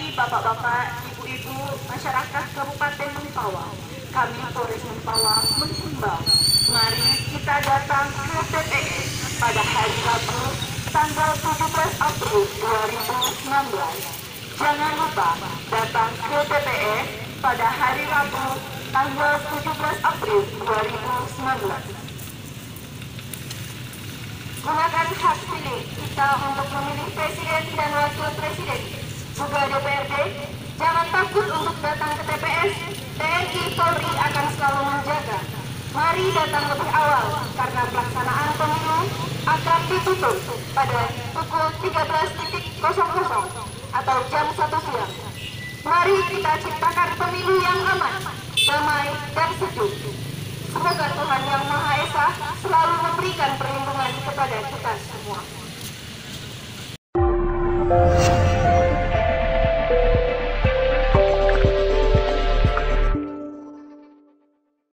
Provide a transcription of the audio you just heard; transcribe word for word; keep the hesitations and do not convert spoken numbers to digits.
Bapak-bapak, ibu-ibu, masyarakat Kabupaten Mempawah, kami Polres Mempawah menghimbau, mari kita datang ke T P S pada hari Rabu tanggal tujuh belas April dua ribu sembilan belas. Jangan lupa datang ke T P S pada hari Rabu tanggal tujuh belas April dua ribu sembilan belas. Gunakan hak pilih kita untuk memilih presiden dan wakil presiden, juga D P R D. Jangan takut untuk datang ke T P S. T N I Polri akan selalu menjaga. Mari datang lebih awal karena pelaksanaan pemilu akan ditutup pada pukul tiga belas atau jam satu siang. Mari kita ciptakan pemilu yang aman, damai, dan sejuk. Semoga Tuhan Yang Maha Esa selalu memberikan perlindungan kepada kita semua.